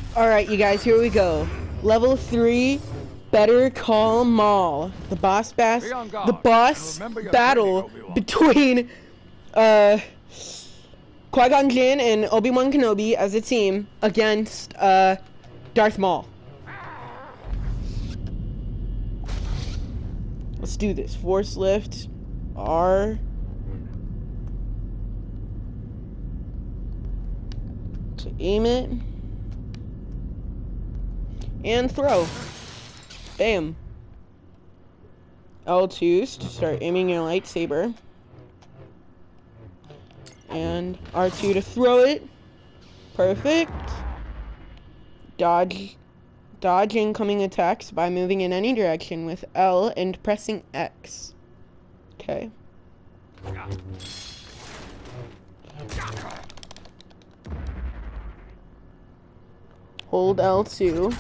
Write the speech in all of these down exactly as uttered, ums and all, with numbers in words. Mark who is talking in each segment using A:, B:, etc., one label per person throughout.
A: Alright, you guys, here we go. Level three, Better Call Maul. The boss bass the boss battle training, between uh Qui-Gon Jinn and Obi-Wan Kenobi as a team against uh Darth Maul. Let's do this. Force lift R. To aim it. And throw. Bam. L two to start aiming your lightsaber. And R two to throw it. Perfect. Dodge. Dodge incoming attacks by moving in any direction with L and pressing X. Okay. Hold L two.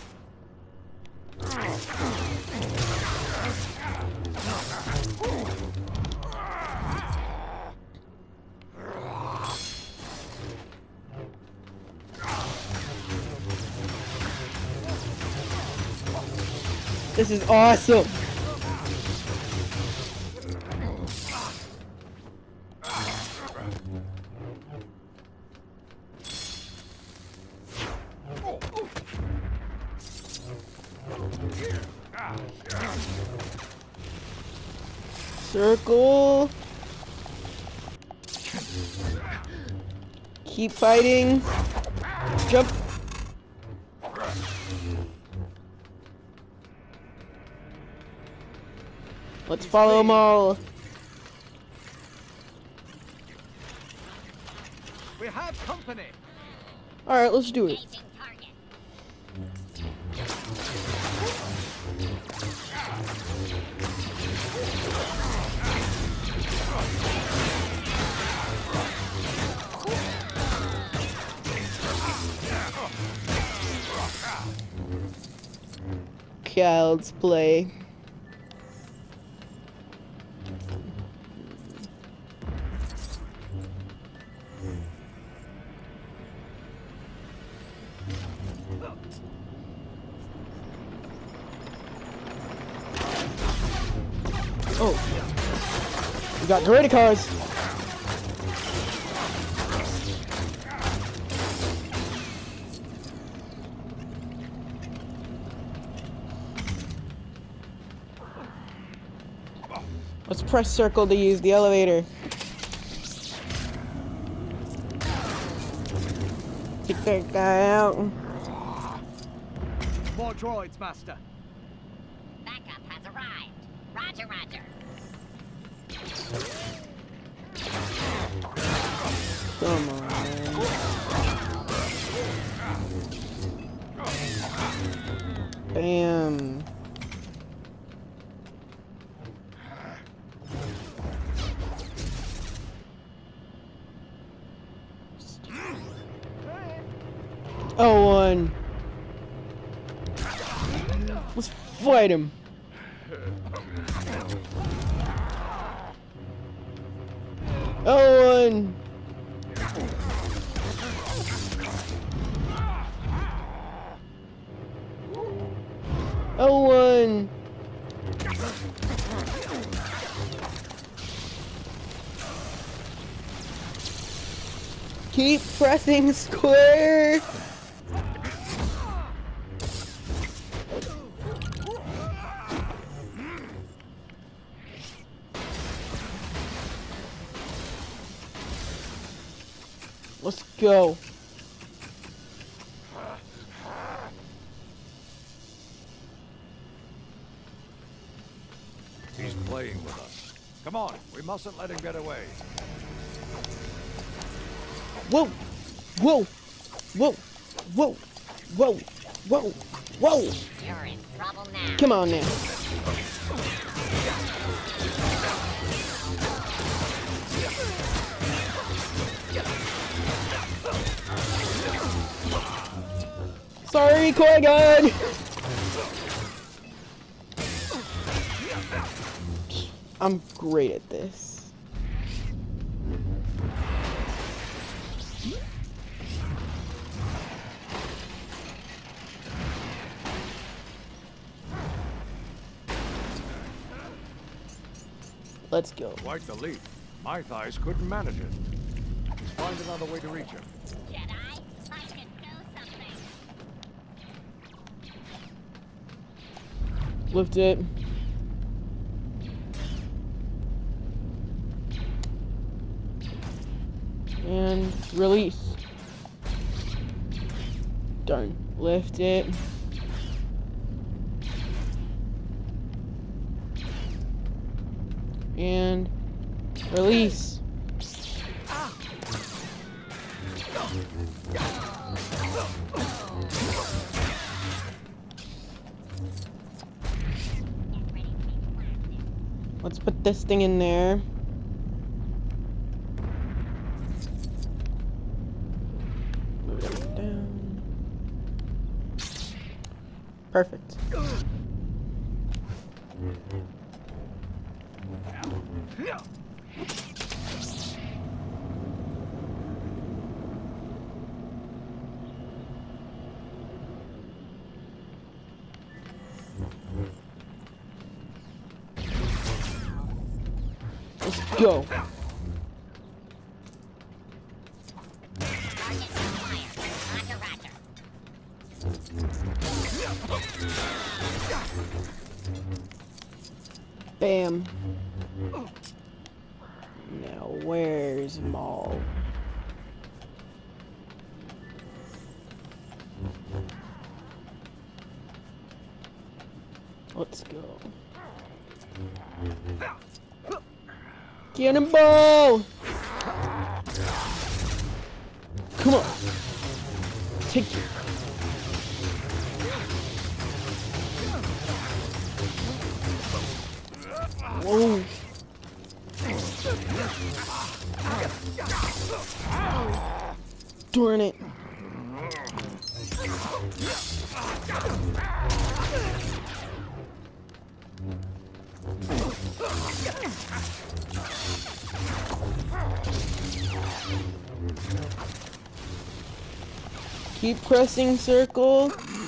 A: This is awesome. Circle. Keep fighting. Jump. Let's follow them all.
B: We have company.
A: All right, let's do it. Child's play. Oh, we got Dorito-Cars. Let's press circle to use the elevator. Take that guy out.
B: More droids, Master.
C: Backup has arrived. Roger, roger.
A: Come on, man. Bam. Oh, one. Let's fight him. Oh, one. Oh, one. Keep pressing square. Let's go.
B: He's playing with us. Come on, we mustn't let him get away.
A: Whoa! Whoa! Whoa! Whoa! Whoa! Whoa! Whoa!
C: You're in trouble now.
A: Come on now. Sorry, Qui-Gon! I'm great at this. Let's go.
B: Quite the leap. My thighs couldn't manage it. Let's find another way to reach him.
C: Jedi, I can do something.
A: Lift it. And release. Darn. Lift it. And release. Let's put this thing in there. Move it down. Perfect. Let's go.
C: Roger, roger.
A: Bam. Now where's Maul? Let's go. Cannonball! Come on. Take it. Whoa. Darn it. Keep pressing circle.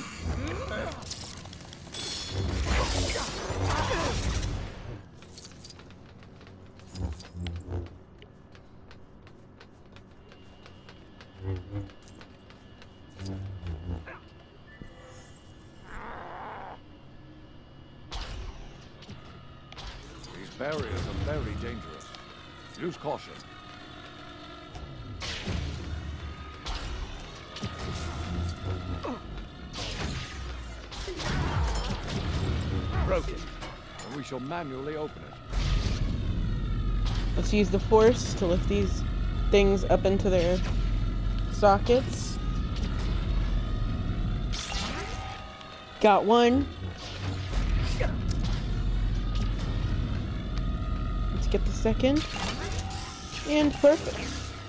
B: These barriers are very dangerous. Use caution. Broken. And we shall manually open it.
A: Let's use the force to lift these things up into their sockets. Got one. Let's get the second. And perfect.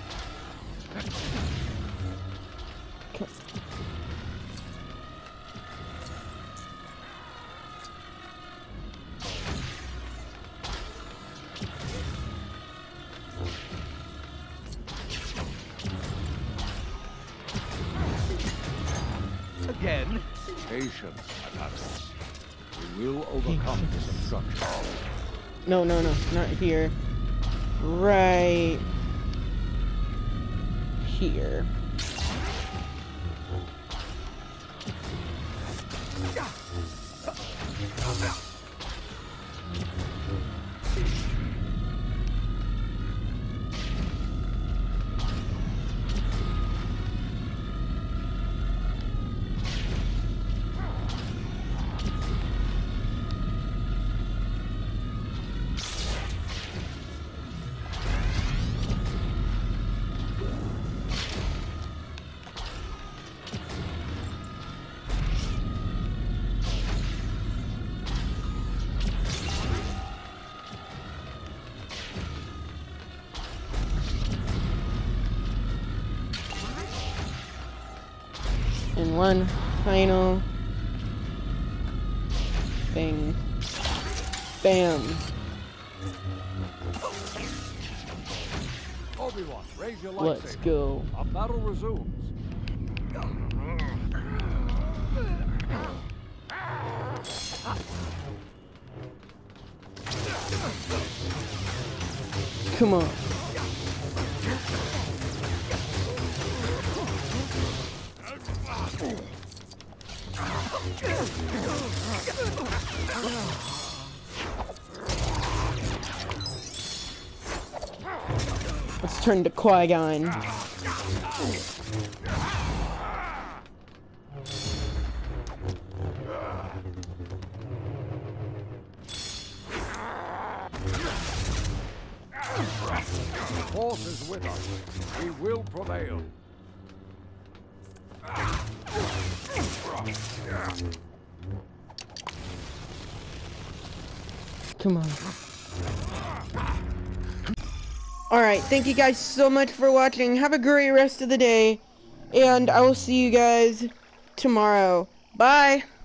A: Okay.
B: Again. Patience, Athanas. We will overcome this obstruction.
A: No, no, no, not here. Right here. And one final thing. Bam.
B: Obi-Wan, raise your lightsaber.
A: Let's go.
B: Our battle resumes.
A: Come on. Let's turn to Qui-Gon.
B: The Force is with us. We will prevail.
A: Come on. Alright, thank you guys so much for watching. Have a great rest of the day. And I will see you guys tomorrow. Bye!